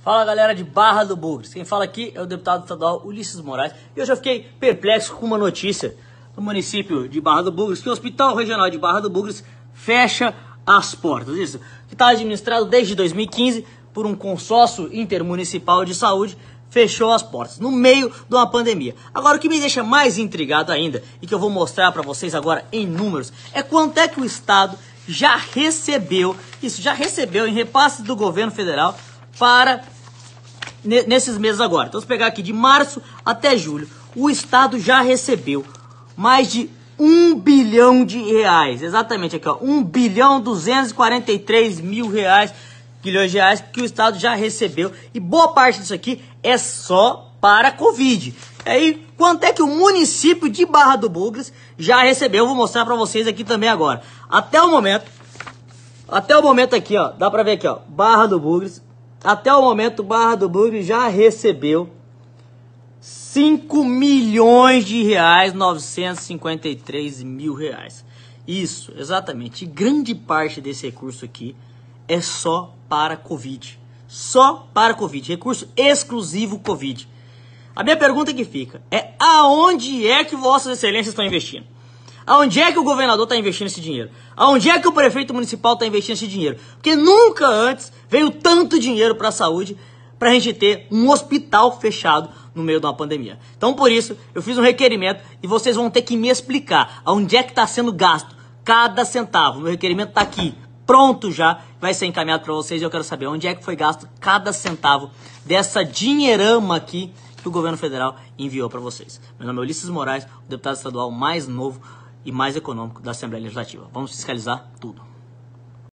Fala galera de Barra do Bugres, quem fala aqui é o deputado estadual Ulisses Moraes. E eu já fiquei perplexo com uma notícia do município de Barra do Bugres, que o Hospital Regional de Barra do Bugres fecha as portas. Isso, que está administrado desde 2015 por um consórcio intermunicipal de saúde, fechou as portas no meio de uma pandemia. Agora o que me deixa mais intrigado ainda, e que eu vou mostrar para vocês agora em números, é quanto é que o Estado já recebeu, em repasse do governo federal para nesses meses agora. Então, se pegar aqui de março até julho, o Estado já recebeu mais de 1 bilhão de reais. Exatamente aqui, ó, 1 bilhão 243 mil reais, bilhões de reais que o Estado já recebeu. E boa parte disso aqui é só para a Covid. E aí, quanto é que o município de Barra do Bugres já recebeu? Eu vou mostrar para vocês aqui também agora. Até o momento aqui, ó, dá para ver aqui, ó, Barra do Bugres. Até o momento, Barra do Bugres já recebeu 5 milhões de reais, 953 mil reais. Isso, exatamente. E grande parte desse recurso aqui é só para Covid. Só para Covid. Recurso exclusivo Covid. A minha pergunta que fica é: aonde é que vossas excelências estão investindo? Aonde é que o governador está investindo esse dinheiro? Aonde é que o prefeito municipal está investindo esse dinheiro? Porque nunca antes veio tanto dinheiro para a saúde para a gente ter um hospital fechado no meio de uma pandemia. Então, por isso, eu fiz um requerimento e vocês vão ter que me explicar aonde é que está sendo gasto cada centavo. Meu requerimento está aqui, pronto já, vai ser encaminhado para vocês e eu quero saber onde é que foi gasto cada centavo dessa dinheirama aqui que o governo federal enviou para vocês. Meu nome é Ulisses Moraes, o deputado estadual mais novo e mais econômico da Assembleia Legislativa. Vamos fiscalizar tudo.